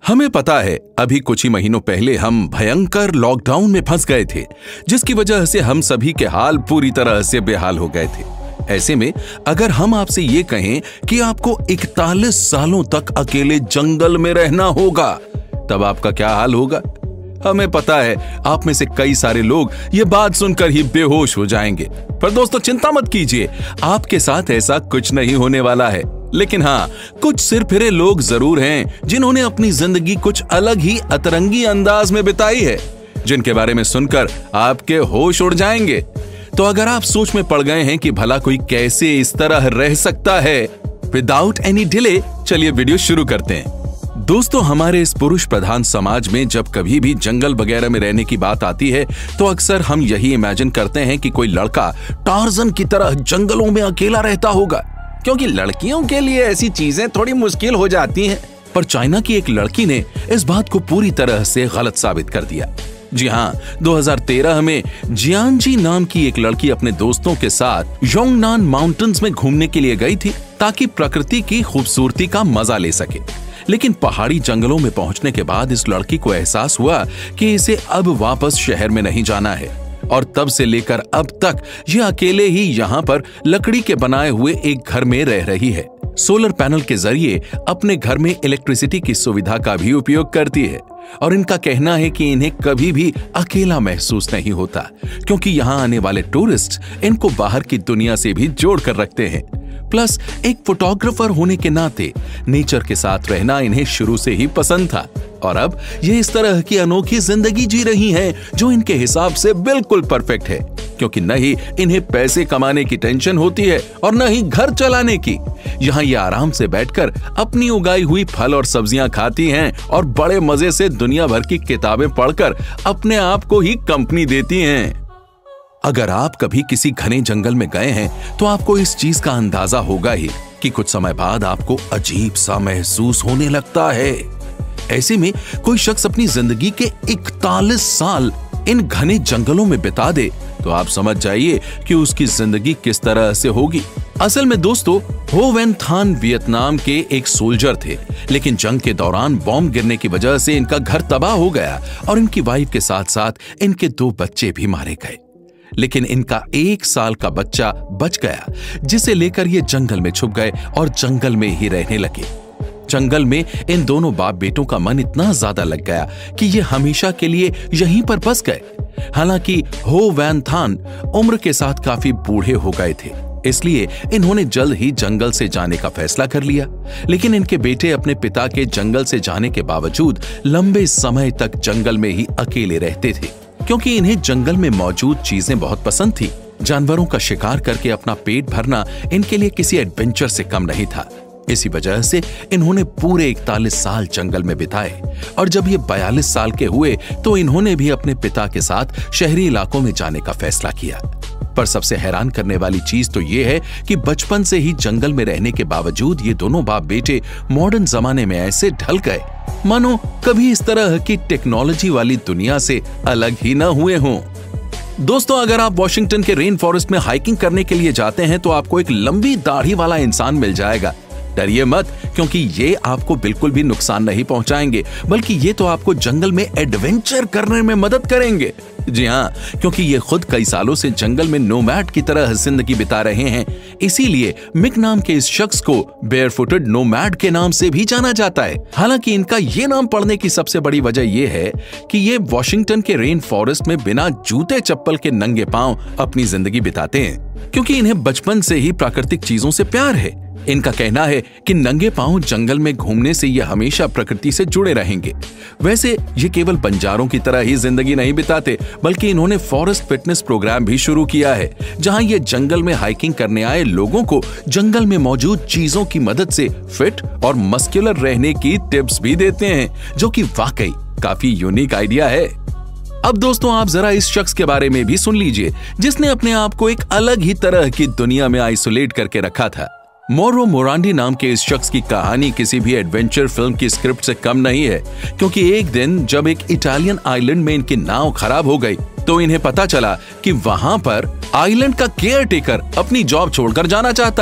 हमें पता है अभी कुछ ही महीनों पहले हम भयंकर लॉकडाउन में फंस गए थे, जिसकी वजह से हम सभी के हाल पूरी तरह से बेहाल हो गए थे। ऐसे में अगर हम आपसे ये कहें कि आपको 41 सालों तक अकेले जंगल में रहना होगा, तब आपका क्या हाल होगा? हमें पता है आप में से कई सारे लोग ये बात सुनकर ही बेहोश हो जाएंगे। पर दोस्तों चिंता मत कीजिए, आपके साथ ऐसा कुछ नहीं होने वाला है। लेकिन हाँ, कुछ सिरफिरे लोग जरूर हैं जिन्होंने अपनी जिंदगी कुछ अलग ही अतरंगी अंदाज में बिताई है, जिनके बारे में सुनकर आपके होश उड़ जाएंगे। तो अगर आप सोच में पड़ गए हैं कि भला कोई कैसे इस तरह रह सकता है, विदाउट एनी डिले चलिए वीडियो शुरू करते हैं। दोस्तों, हमारे इस पुरुष प्रधान समाज में जब कभी भी जंगल वगैरह में रहने की बात आती है तो अक्सर हम यही इमेजिन करते हैं कि कोई लड़का टार्जन की तरह जंगलों में अकेला रहता होगा, क्योंकि लड़कियों के लिए ऐसी चीजें थोड़ी मुश्किल हो जाती हैं। पर चाइना की एक लड़की ने इस बात को पूरी तरह से गलत साबित कर दिया। जी हाँ, 2013 में जियांजी नाम की एक लड़की अपने दोस्तों के साथ योंगनान माउंटेन्स में घूमने के लिए गई थी ताकि प्रकृति की खूबसूरती का मजा ले सके। लेकिन पहाड़ी जंगलों में पहुंचने के बाद इस लड़की को एहसास हुआ कि इसे अब वापस शहर में नहीं जाना है, और तब से लेकर अब तक ये अकेले ही यहाँ पर लकड़ी के बनाए हुए एक घर में रह रही है। सोलर पैनल के जरिए अपने घर में इलेक्ट्रिसिटी की सुविधा का भी उपयोग करती है, और इनका कहना है कि इन्हें कभी भी अकेला महसूस नहीं होता, क्योंकि यहाँ आने वाले टूरिस्ट इनको बाहर की दुनिया से भी जोड़ कर रखते हैं। प्लस एक फोटोग्राफर होने के नाते नेचर के साथ रहना इन्हें शुरू से ही पसंद था, और अब ये इस तरह की अनोखी जिंदगी जी रही हैं जो इनके हिसाब से बिल्कुल परफेक्ट है, क्योंकि न ही इन्हें पैसे कमाने की टेंशन होती है और न ही घर चलाने की। यहाँ ये आराम से बैठकर अपनी उगाई हुई फल और सब्जियां खाती हैं और बड़े मजे से दुनिया भर की किताबें पढ़कर अपने आप को ही कंपनी देती हैं। अगर आप कभी किसी घने जंगल में गए हैं तो आपको इस चीज का अंदाजा होगा ही कि कुछ समय बाद आपको अजीब सा महसूस होने लगता है। ऐसे में कोई शख्स अपनी जिंदगी के 41 साल इन घने जंगलों में बिता दे तो आप समझ जाइए कि उसकी जिंदगी किस तरह से होगी। असल में दोस्तों, हो वैन थान वियतनाम के एक सोल्जर थे, लेकिन जंग के दौरान बॉम्ब गिरने की वजह से इनका घर तबाह हो गया और इनकी वाइफ के साथ साथ इनके 2 बच्चे भी मारे गए। लेकिन इनका 1 साल का बच्चा बच गया, जिसे लेकर ये जंगल में छुप गए और जंगल में ही रहने लगे। जंगल में इन दोनों बाप बेटों का मन इतना ज्यादा लग गया कि ये हमेशा के लिए यहीं पर बस गए। हालांकि हो वैन थान उम्र के साथ काफी बूढ़े हो गए थे, इसलिए इन्होंने जल्द ही जंगल से जाने का फैसला कर लिया। लेकिन इनके बेटे अपने पिता के जंगल से जाने के बावजूद लंबे समय तक जंगल में ही अकेले रहते थे, क्योंकि इन्हें जंगल में मौजूद चीजें बहुत पसंद थी। जानवरों का शिकार करके अपना पेट भरना इनके लिए किसी एडवेंचर से कम नहीं था। इसी वजह से इन्होंने पूरे 41 साल जंगल में बिताए, और जब ये 42 साल के हुए तो इन्होंने भी अपने पिता के साथ शहरी इलाकों में जाने का फैसला किया। पर सबसे हैरान करने वाली चीज तो ये है कि बचपन से ही जंगल में रहने के बावजूद ये दोनों बाप बेटे मॉडर्न जमाने में ऐसे ढल गए मानो कभी इस तरह की टेक्नोलॉजी वाली दुनिया से अलग ही न हुए हों। दोस्तों, अगर आप वॉशिंगटन के रेन फॉरेस्ट में हाइकिंग करने के लिए जाते हैं तो आपको एक लंबी दाढ़ी वाला इंसान मिल जाएगा। डरिए मत, क्योंकि ये आपको बिल्कुल भी नुकसान नहीं पहुंचाएंगे, बल्कि ये तो आपको जंगल में एडवेंचर करने में मदद करेंगे। जी हाँ, क्योंकि ये खुद कई सालों से जंगल में नोमैड की तरह जिंदगी बिता रहे हैं। इसीलिए मिक नाम के इस शख्स को बेयरफुटेड नोमैड के नाम से भी जाना जाता है। हालांकि इनका ये नाम पड़ने की सबसे बड़ी वजह यह है कि ये वॉशिंगटन के रेन फॉरेस्ट में बिना जूते चप्पल के नंगे पांव अपनी जिंदगी बिताते हैं, क्योंकि इन्हें बचपन से ही प्राकृतिक चीजों से प्यार है। इनका कहना है कि नंगे पांव जंगल में घूमने से ये हमेशा प्रकृति से जुड़े रहेंगे। वैसे ये केवल बंजारों की तरह ही जिंदगी नहीं बिताते, बल्कि इन्होंने फॉरेस्ट फिटनेस प्रोग्राम भी शुरू किया है, जहां ये जंगल में हाइकिंग करने आए लोगों को जंगल में मौजूद चीजों की मदद से फिट और मस्कुलर रहने की टिप्स भी देते हैं, जो कि वाकई काफी यूनिक आइडिया है। अब दोस्तों, आप जरा इस शख्स के बारे में भी सुन लीजिए, जिसने अपने आप को एक अलग ही तरह की दुनिया में आइसोलेट करके रखा था। मोरो मोरांडी नाम के इस शख्स की कहानी किसी भी एडवेंचर फिल्म की स्क्रिप्ट से कम नहीं है, क्योंकि एक दिन जब एक इटालियन आइलैंड में इनकी नाव खराब हो गई तो इन्हें पता चला कि वहां पर आइलैंड का केयर टेकर अपनी जॉब छोड़कर जाना चाहता है।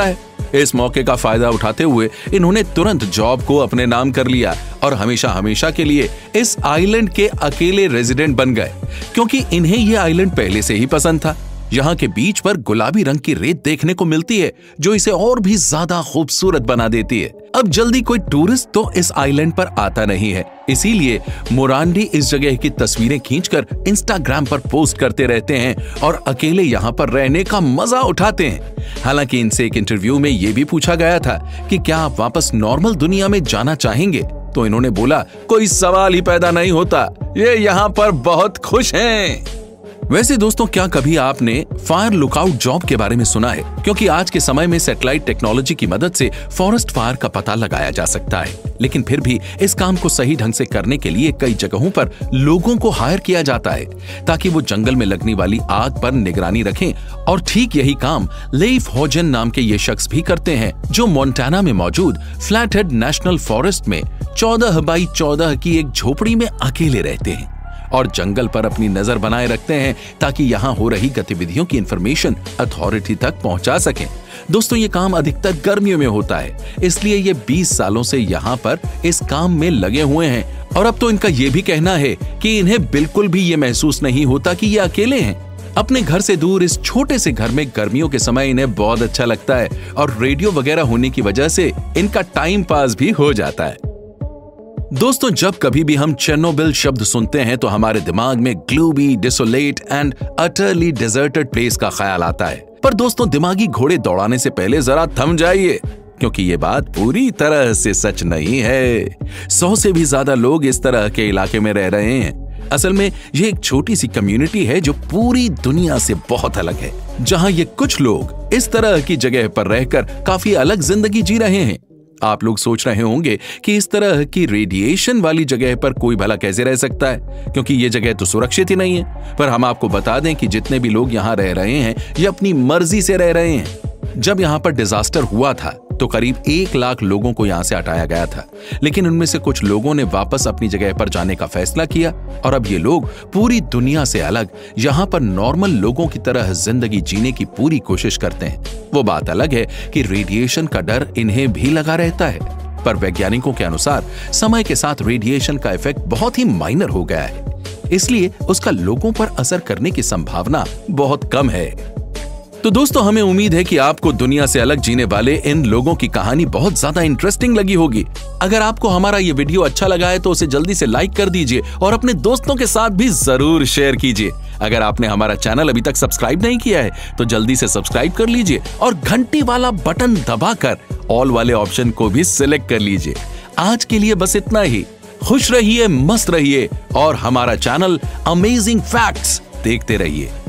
इस मौके का फायदा उठाते हुए इन्होंने तुरंत जॉब को अपने नाम कर लिया और हमेशा हमेशा के लिए इस आइलैंड के अकेले रेजिडेंट बन गए, क्योंकि इन्हें ये आइलैंड पहले से ही पसंद था। यहाँ के बीच पर गुलाबी रंग की रेत देखने को मिलती है जो इसे और भी ज्यादा खूबसूरत बना देती है। अब जल्दी कोई टूरिस्ट तो इस आइलैंड पर आता नहीं है, इसीलिए मोरांडी इस जगह की तस्वीरें खींचकर इंस्टाग्राम पर पोस्ट करते रहते हैं और अकेले यहाँ पर रहने का मजा उठाते हैं। हालांकि इनसे एक इंटरव्यू में ये भी पूछा गया था कि क्या आप वापस नॉर्मल दुनिया में जाना चाहेंगे, तो इन्होंने बोला कोई सवाल ही पैदा नहीं होता, ये यहाँ पर बहुत खुश हैं। वैसे दोस्तों, क्या कभी आपने फायर लुकआउट जॉब के बारे में सुना है? क्योंकि आज के समय में सैटेलाइट टेक्नोलॉजी की मदद से फॉरेस्ट फायर का पता लगाया जा सकता है, लेकिन फिर भी इस काम को सही ढंग से करने के लिए कई जगहों पर लोगों को हायर किया जाता है ताकि वो जंगल में लगने वाली आग पर निगरानी रखें। और ठीक यही काम लेइफ हॉजन नाम के ये शख्स भी करते हैं, जो मोंटाना में मौजूद फ्लैटहेड नेशनल फॉरेस्ट में 14 बाई 14 की एक झोपड़ी में अकेले रहते हैं और जंगल पर अपनी नजर बनाए रखते हैं ताकि यहाँ हो रही गतिविधियों की इंफॉर्मेशन अथॉरिटी तक पहुंचा सकें। दोस्तों, ये काम अधिकतर गर्मियों में होता है, इसलिए ये 20 सालों से यहाँ पर इस काम में लगे हुए हैं। और अब तो इनका ये भी कहना है कि इन्हें बिल्कुल भी ये महसूस नहीं होता कि ये अकेले हैं। अपने घर से दूर इस छोटे से घर में गर्मियों के समय इन्हें बहुत अच्छा लगता है और रेडियो वगैरह होने की वजह से इनका टाइम पास भी हो जाता है। दोस्तों, जब कभी भी हम चेर्नोबिल शब्द सुनते हैं तो हमारे दिमाग में gloomy, desolate and utterly deserted place का ख्याल आता है। पर दोस्तों, दिमागी घोड़े दौड़ाने से पहले जरा थम जाइए, क्योंकि ये बात पूरी तरह से सच नहीं है। 100 से भी ज्यादा लोग इस तरह के इलाके में रह रहे हैं। असल में ये एक छोटी सी कम्युनिटी है जो पूरी दुनिया से बहुत अलग है, जहां ये कुछ लोग इस तरह की जगह पर रहकर काफी अलग जिंदगी जी रहे हैं। आप लोग सोच रहे होंगे कि इस तरह की रेडिएशन वाली जगह पर कोई भला कैसे रह सकता है, क्योंकि ये जगह तो सुरक्षित ही नहीं है। पर हम आपको बता दें कि जितने भी लोग यहाँ रह रहे हैं ये अपनी मर्जी से रह रहे हैं। जब यहाँ पर डिजास्टर हुआ था तो करीब 1 लाख लोगों को यहाँ से हटाया गया था, लेकिन उनमें से कुछ लोगों ने वापस अपनी जगह पर जाने का फैसला किया और अब ये लोग पूरी दुनिया से अलग यहाँ पर नॉर्मल लोगों की तरह जिंदगी जीने की पूरी कोशिश करते हैं। वो बात अलग है कि रेडिएशन का डर इन्हें भी लगा रहता है, पर वैज्ञानिकों के अनुसार समय के साथ रेडिएशन का इफेक्ट बहुत ही माइनर हो गया है, इसलिए उसका लोगों पर असर करने की संभावना बहुत कम है। तो दोस्तों, हमें उम्मीद है कि आपको दुनिया से अलग जीने वाले इन लोगों की कहानी बहुत ज्यादा इंटरेस्टिंग लगी होगी। अगर आपको हमारा ये वीडियो अच्छा लगा है तो उसे जल्दी से लाइक कर दीजिए और अपने दोस्तों के साथ भी जरूर शेयर कीजिए। अगर आपने हमारा चैनल अभी तक सब्सक्राइब नहीं किया है तो जल्दी से सब्सक्राइब कर लीजिए और घंटी वाला बटन दबाकर ऑल वाले ऑप्शन को भी सिलेक्ट कर लीजिए। आज के लिए बस इतना ही। खुश रहिए, मस्त रहिए और हमारा चैनल अमेजिंग फैक्ट्स देखते रहिए।